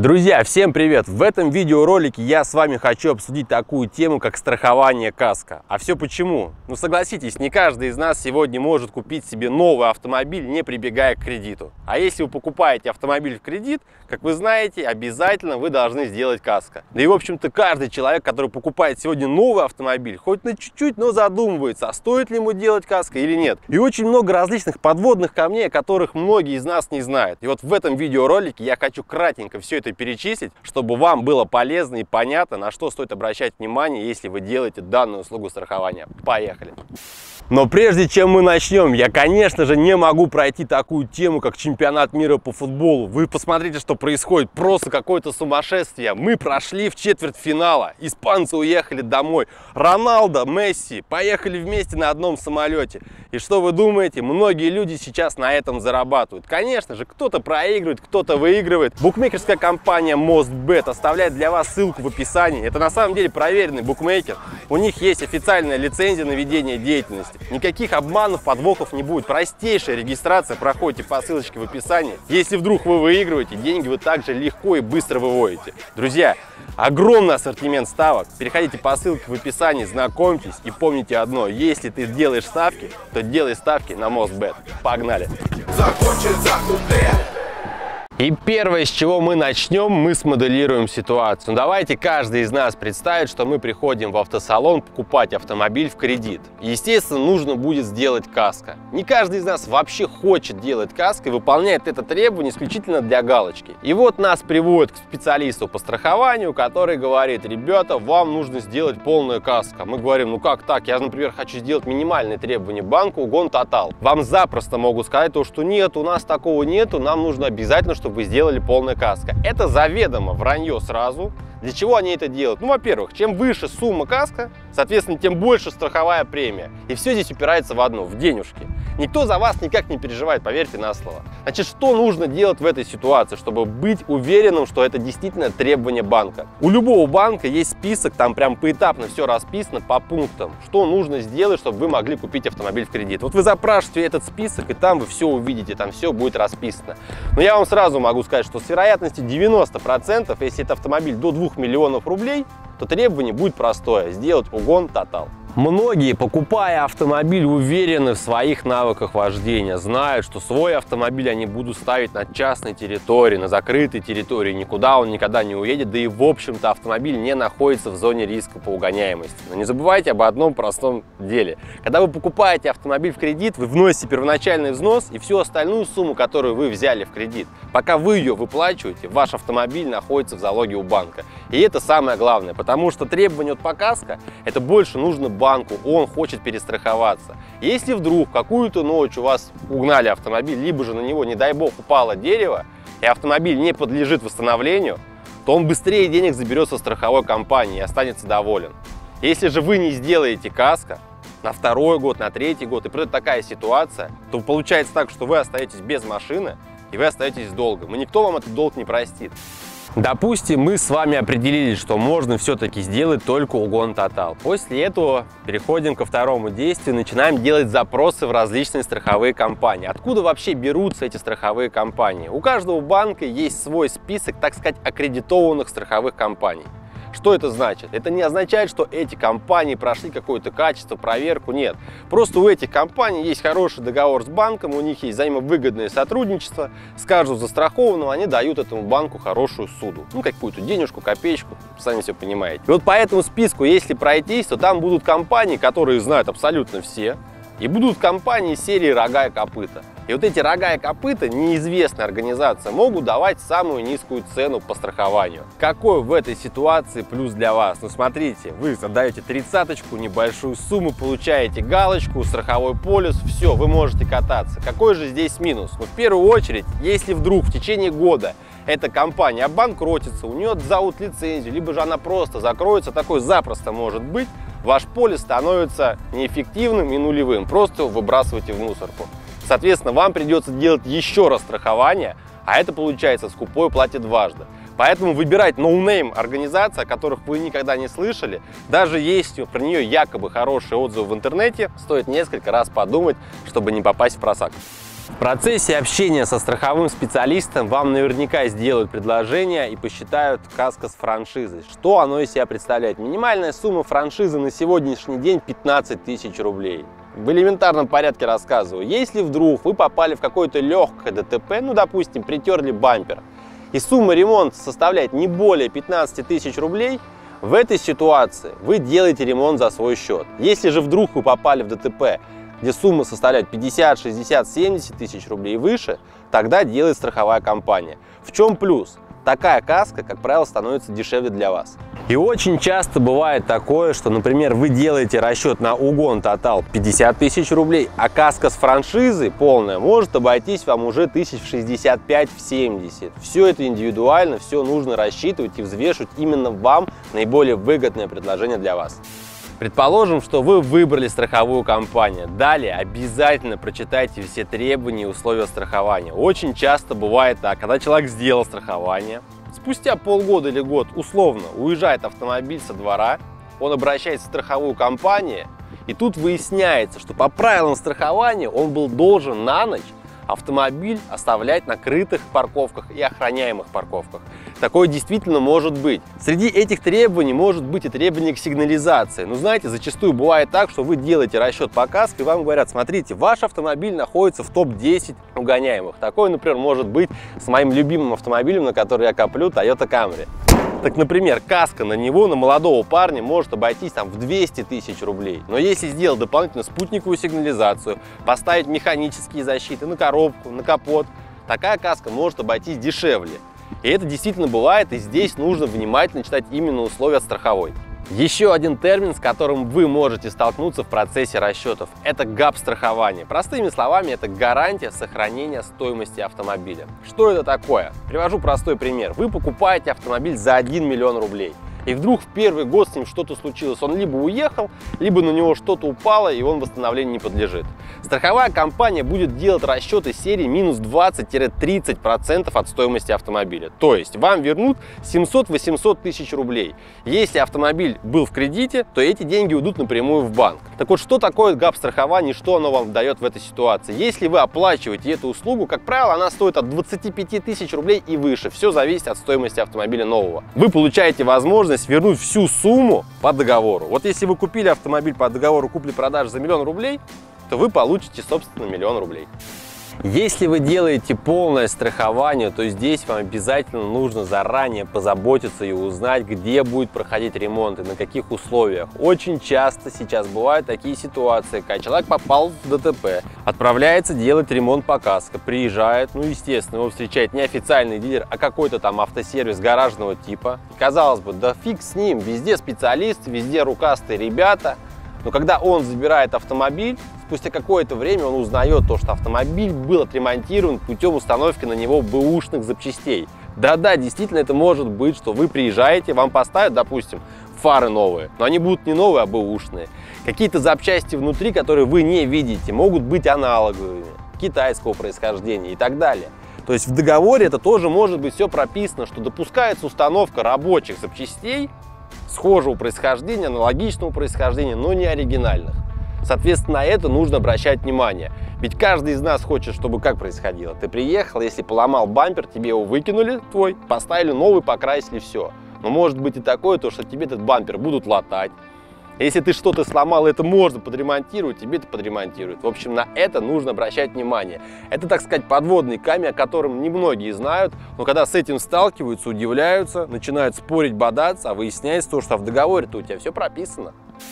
Друзья, всем привет! В этом видеоролике я с вами хочу обсудить такую тему, как страхование каско. А все почему? Ну согласитесь, не каждый из нас сегодня может купить себе новый автомобиль, не прибегая к кредиту. А если вы покупаете автомобиль в кредит, как вы знаете, обязательно вы должны сделать каско. Да и в общем-то каждый человек, который покупает сегодня новый автомобиль, хоть на чуть-чуть, но задумывается, а стоит ли ему делать каско или нет. И очень много различных подводных камней, о которых многие из нас не знают. И вот в этом видеоролике я хочу кратенько все это перечислить, чтобы вам было полезно и понятно, на что стоит обращать внимание, если вы делаете данную услугу страхования. Поехали! Но прежде чем мы начнем, я, конечно же, не могу пройти такую тему, как чемпионат мира по футболу. Вы посмотрите, что происходит. Просто какое-то сумасшествие. Мы прошли в четвертьфинала. Испанцы уехали домой. Роналдо, Месси поехали вместе на одном самолете. И что вы думаете? Многие люди сейчас на этом зарабатывают. Конечно же, кто-то проигрывает, кто-то выигрывает. Букмекерская компания MostBet оставляет для вас ссылку в описании. Это на самом деле проверенный букмекер. У них есть официальная лицензия на ведение деятельности. Никаких обманов, подвохов не будет. Простейшая регистрация, проходите по ссылочке в описании. Если вдруг вы выигрываете, деньги вы также легко и быстро выводите. Друзья, огромный ассортимент ставок. Переходите по ссылке в описании, знакомьтесь и помните одно. Если ты делаешь ставки, то делай ставки на MostBet. Погнали! И первое, с чего мы начнем, мы смоделируем ситуацию. Давайте каждый из нас представит, что мы приходим в автосалон покупать автомобиль в кредит. Естественно, нужно будет сделать каско. Не каждый из нас вообще хочет делать каско и выполняет это требование исключительно для галочки. И вот нас приводят к специалисту по страхованию, который говорит: ребята, вам нужно сделать полное каско. Мы говорим: ну как так? Я, например, хочу сделать минимальные требования банку, угон тотал. Вам запросто могут сказать то, что нет, у нас такого нету, нам нужно обязательно, чтобы вы сделали полное каско. Это заведомо вранье сразу. Для чего они это делают? Ну, во-первых, чем выше сумма каско, соответственно, тем больше страховая премия. И все здесь упирается в одно, в денежки. Никто за вас никак не переживает, поверьте на слово. Значит, что нужно делать в этой ситуации, чтобы быть уверенным, что это действительно требование банка? У любого банка есть список, там прям поэтапно все расписано по пунктам, что нужно сделать, чтобы вы могли купить автомобиль в кредит. Вот вы запрашиваете этот список, и там вы все увидите, там все будет расписано. Но я вам сразу могу сказать, что с вероятностью 90%, если это автомобиль до 2 миллионов рублей, то требование будет простое: сделать угон тотал. Многие, покупая автомобиль, уверены в своих навыках вождения, знают, что свой автомобиль они будут ставить на частной территории, на закрытой территории, никуда он никогда не уедет, да и в общем-то автомобиль не находится в зоне риска по угоняемости. Но не забывайте об одном простом деле. Когда вы покупаете автомобиль в кредит, вы вносите первоначальный взнос и всю остальную сумму, которую вы взяли в кредит. Пока вы ее выплачиваете, ваш автомобиль находится в залоге у банка. И это самое главное, потому что требование по каско — это больше нужно банку, он хочет перестраховаться. Если вдруг какую-то ночь у вас угнали автомобиль, либо же на него, не дай бог, упало дерево, и автомобиль не подлежит восстановлению, то он быстрее денег заберет со страховой компании и останется доволен. Если же вы не сделаете каско на второй год, на третий год, и придет такая ситуация, то получается так, что вы остаетесь без машины, и вы остаетесь с долгом, и никто вам этот долг не простит. Допустим, мы с вами определились, что можно все-таки сделать только угон тотал. После этого переходим ко второму действию, начинаем делать запросы в различные страховые компании. Откуда вообще берутся эти страховые компании? У каждого банка есть свой список, так сказать, аккредитованных страховых компаний. Что это значит? Это не означает, что эти компании прошли какое-то качество, проверку, нет. Просто у этих компаний есть хороший договор с банком, у них есть взаимовыгодное сотрудничество, с каждого застрахованного они дают этому банку хорошую суду. Ну, какую-то денежку, копеечку, сами все понимаете. И вот по этому списку, если пройтись, то там будут компании, которые знают абсолютно все, и будут компании серии «Рога и копыта». И вот эти «Рога и копыта», неизвестная организация, могут давать самую низкую цену по страхованию. Какой в этой ситуации плюс для вас? Ну смотрите, вы задаете 30-очку, небольшую сумму, получаете галочку, страховой полис, все, вы можете кататься. Какой же здесь минус? Ну в первую очередь, если вдруг в течение года эта компания обанкротится, у нее отзовут лицензию, либо же она просто закроется, такое запросто может быть, ваш полис становится неэффективным и нулевым, просто его выбрасывайте в мусорку. Соответственно, вам придется делать еще раз страхование, а это получается скупой платит дважды. Поэтому выбирать ноунейм организации, о которых вы никогда не слышали, даже если про нее якобы хорошие отзывы в интернете, стоит несколько раз подумать, чтобы не попасть в просак. В процессе общения со страховым специалистом вам наверняка сделают предложение и посчитают каско с франшизой. Что оно из себя представляет? Минимальная сумма франшизы на сегодняшний день 15 тысяч рублей. В элементарном порядке рассказываю. Если вдруг вы попали в какое-то легкое ДТП, ну, допустим, притерли бампер, и сумма ремонта составляет не более 15 тысяч рублей, в этой ситуации вы делаете ремонт за свой счет. Если же вдруг вы попали в ДТП, где сумма составляет 50, 60, 70 тысяч рублей и выше, тогда делает страховая компания. В чем плюс? Такая каска, как правило, становится дешевле для вас. И очень часто бывает такое, что, например, вы делаете расчет на угон тотал 50 тысяч рублей, а каска с франшизой полная может обойтись вам уже 1065-70. Все это индивидуально, все нужно рассчитывать и взвешивать именно вам наиболее выгодное предложение для вас. Предположим, что вы выбрали страховую компанию. Далее обязательно прочитайте все требования и условия страхования. Очень часто бывает так, когда человек сделал страхование, спустя полгода или год условно уезжает автомобиль со двора, он обращается в страховую компанию, и тут выясняется, что по правилам страхования он был должен на ночь автомобиль оставлять на крытых парковках и охраняемых парковках. Такое действительно может быть. Среди этих требований может быть и требование к сигнализации. Но знаете, зачастую бывает так, что вы делаете расчет по каске, и вам говорят: смотрите, ваш автомобиль находится в топ-10 угоняемых. Такое, например, может быть с моим любимым автомобилем, на который я коплю, Toyota Camry. Так, например, каска на него, на молодого парня, может обойтись там в 200 тысяч рублей. Но если сделать дополнительно спутниковую сигнализацию, поставить механические защиты на коробку, на капот, такая каска может обойтись дешевле. И это действительно бывает, и здесь нужно внимательно читать именно условия страховой. Еще один термин, с которым вы можете столкнуться в процессе расчетов, это ГАП-страхование. Простыми словами, это гарантия сохранения стоимости автомобиля. Что это такое? Привожу простой пример. Вы покупаете автомобиль за 1 миллион рублей. И вдруг в первый год с ним что-то случилось. Он либо уехал, либо на него что-то упало, и он восстановлению не подлежит. Страховая компания будет делать расчеты серии минус 20-30% от стоимости автомобиля. То есть вам вернут 700-800 тысяч рублей. Если автомобиль был в кредите, то эти деньги уйдут напрямую в банк. Так вот, что такое ГАП-страхование и что оно вам дает в этой ситуации? Если вы оплачиваете эту услугу, как правило, она стоит от 25 тысяч рублей и выше. Все зависит от стоимости автомобиля нового. Вы получаете возможность вернуть всю сумму по договору. Вот если вы купили автомобиль по договору купли-продажи за 1 000 000 рублей, то вы получите, собственно, 1 000 000 рублей. Если вы делаете полное страхование, то здесь вам обязательно нужно заранее позаботиться и узнать, где будет проходить ремонт и на каких условиях. Очень часто сейчас бывают такие ситуации, когда человек попал в ДТП, отправляется делать ремонт по каско, приезжает, ну, естественно, его встречает не официальный дилер, а какой-то там автосервис гаражного типа. Казалось бы, да фиг с ним, везде специалисты, везде рукастые ребята. Но когда он забирает автомобиль, спустя какое-то время он узнает то, что автомобиль был отремонтирован путем установки на него бэушных запчастей. Да-да, действительно, это может быть, что вы приезжаете, вам поставят, допустим, фары новые, но они будут не новые, а бэушные. Какие-то запчасти внутри, которые вы не видите, могут быть аналоговыми, китайского происхождения и так далее. То есть в договоре это тоже может быть все прописано, что допускается установка рабочих запчастей схожего происхождения, аналогичного происхождения, но не оригинальных. Соответственно, на это нужно обращать внимание. Ведь каждый из нас хочет, чтобы как происходило. Ты приехал, если поломал бампер, тебе его выкинули твой, поставили новый, покрасили, все. Но может быть и такое, то, что тебе этот бампер будут латать. Если ты что-то сломал, это можно подремонтировать, тебе это подремонтируют. В общем, на это нужно обращать внимание. Это, так сказать, подводный камень, о котором немногие знают, но когда с этим сталкиваются, удивляются, начинают спорить, бодаться, а выясняется то, что в договоре-то у тебя все прописано.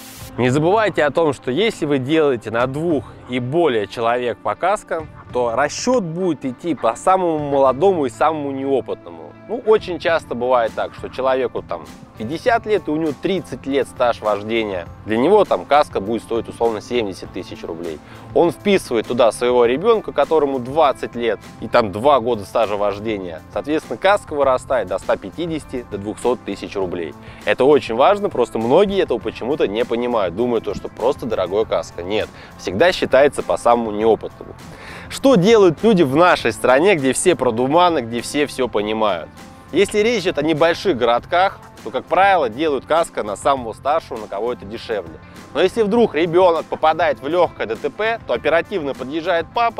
Не забывайте о том, что если вы делаете на 2 и более человек по каско, то расчет будет идти по самому молодому и самому неопытному. Ну, очень часто бывает так, что человеку там 50 лет и у него 30 лет стаж вождения. Для него там каска будет стоить условно 70 тысяч рублей. Он вписывает туда своего ребенка, которому 20 лет и там 2 года стажа вождения. Соответственно, каска вырастает до 150, до 200 тысяч рублей. Это очень важно, просто многие этого почему-то не понимают. Думают, что просто дорогая каска. Нет, всегда считается по самому неопытному. Что делают люди в нашей стране, где все продуманы, где все понимают? Если речь идет о небольших городках, то, как правило, делают каска на самого старшего, на кого это дешевле. Но если вдруг ребенок попадает в легкое ДТП, то оперативно подъезжает папа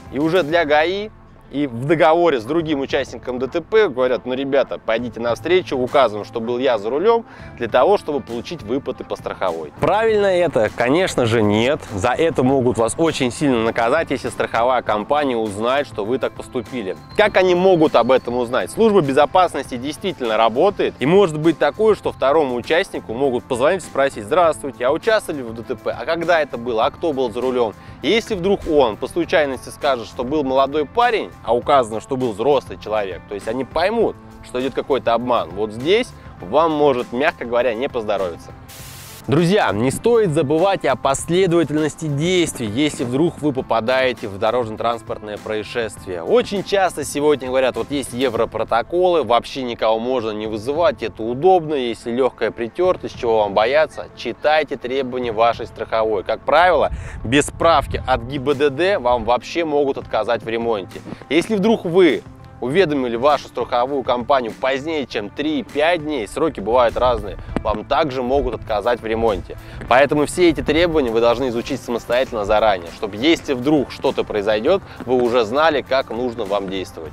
И уже для ГАИ и в договоре с другим участником ДТП говорят: ну, ребята, пойдите навстречу, указываем, что был я за рулем, для того, чтобы получить выплаты по страховой. Правильно это? Конечно же нет. За это могут вас очень сильно наказать, если страховая компания узнает, что вы так поступили. Как они могут об этом узнать? Служба безопасности действительно работает, и может быть такое, что второму участнику могут позвонить и спросить: здравствуйте, а участвовали в ДТП? А когда это было? А кто был за рулем? И если вдруг он по случайности скажет, что был молодой парень, а указано, что был взрослый человек, то есть они поймут, что идет какой-то обман. Вот здесь вам может, мягко говоря, не поздоровиться. Друзья, не стоит забывать о последовательности действий, если вдруг вы попадаете в дорожно-транспортное происшествие. Очень часто сегодня говорят: вот есть европротоколы, вообще никого можно не вызывать, это удобно, если легкая притертость, чего вам бояться. Читайте требования вашей страховой. Как правило, без справки от ГИБДД вам вообще могут отказать в ремонте. Если вдруг вы уведомили вашу страховую компанию позднее, чем 3-5 дней, сроки бывают разные, вам также могут отказать в ремонте. Поэтому все эти требования вы должны изучить самостоятельно заранее, чтобы если вдруг что-то произойдет, вы уже знали, как нужно вам действовать.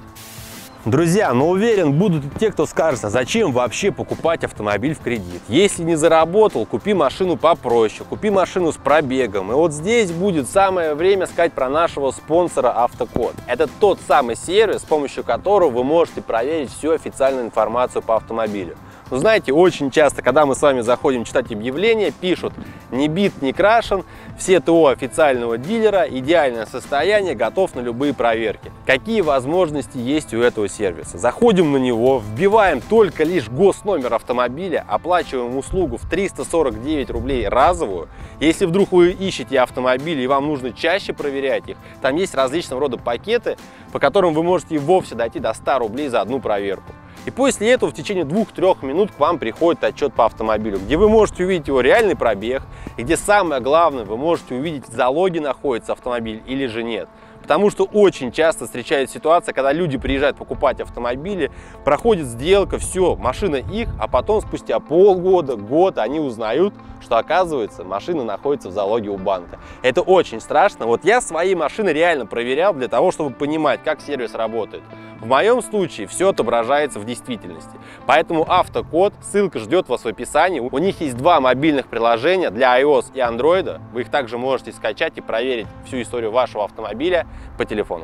Друзья, но уверен, будут и те, кто скажет: а зачем вообще покупать автомобиль в кредит? Если не заработал, купи машину попроще, купи машину с пробегом. И вот здесь будет самое время сказать про нашего спонсора Автокод. Это тот самый сервис, с помощью которого вы можете проверить всю официальную информацию по автомобилю. Но знаете, очень часто, когда мы с вами заходим читать объявления, пишут: не бит, не крашен, все ТО официального дилера, идеальное состояние, готов на любые проверки. Какие возможности есть у этого сервиса? Заходим на него, вбиваем только лишь госномер автомобиля, оплачиваем услугу в 349 рублей разовую. Если вдруг вы ищете автомобили и вам нужно чаще проверять их, там есть различного рода пакеты, по которым вы можете и вовсе дойти до 100 рублей за одну проверку. И после этого в течение 2-3 минут к вам приходит отчет по автомобилю, где вы можете увидеть его реальный пробег, и где самое главное, вы можете увидеть, в залоге находится автомобиль или же нет. Потому что очень часто встречается ситуация, когда люди приезжают покупать автомобили, проходит сделка, все, машина их, а потом спустя полгода, год они узнают, что оказывается машина находится в залоге у банка. Это очень страшно. Вот я свои машины реально проверял для того, чтобы понимать, как сервис работает. В моем случае все отображается в действительности. Поэтому Автокод, ссылка ждет вас в описании. У них есть 2 мобильных приложения для iOS и Android. Вы их также можете скачать и проверить всю историю вашего автомобиля по телефону.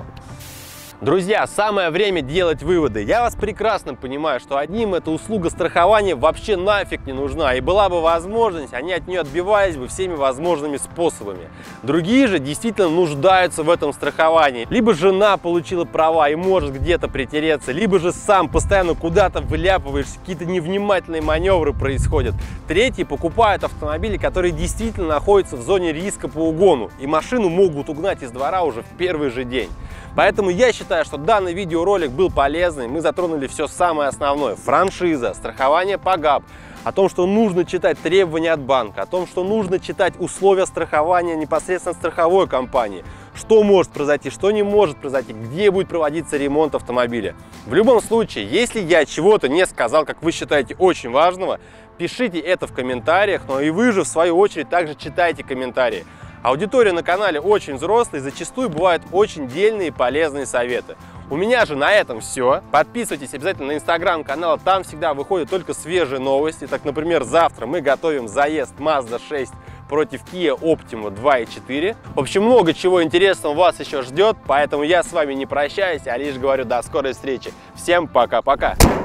Друзья, самое время делать выводы. Я вас прекрасно понимаю, что одним эта услуга страхования вообще нафиг не нужна. И была бы возможность, они от нее отбивались бы всеми возможными способами. Другие же действительно нуждаются в этом страховании. Либо жена получила права и может где-то притереться, либо же сам постоянно куда-то вляпываешься, какие-то невнимательные маневры происходят. Третьи покупают автомобили, которые действительно находятся в зоне риска по угону. И машину могут угнать из двора уже в первый же день. Поэтому я считаю, что данный видеоролик был полезный. Мы затронули все самое основное: франшиза, страхование по ГАП, о том, что нужно читать требования от банка, о том, что нужно читать условия страхования непосредственно страховой компании, что может произойти, что не может произойти, где будет проводиться ремонт автомобиля. В любом случае, если я чего-то не сказал, как вы считаете, очень важного, пишите это в комментариях, но и вы же в свою очередь также читайте комментарии. Аудитория на канале очень взрослая, и зачастую бывают очень дельные и полезные советы. У меня же на этом все. Подписывайтесь обязательно на инстаграм-канал, там всегда выходят только свежие новости. Так, например, завтра мы готовим заезд Mazda 6 против Kia Optima 2.4. В общем, много чего интересного вас еще ждет, поэтому я с вами не прощаюсь, а лишь говорю до скорой встречи. Всем пока-пока!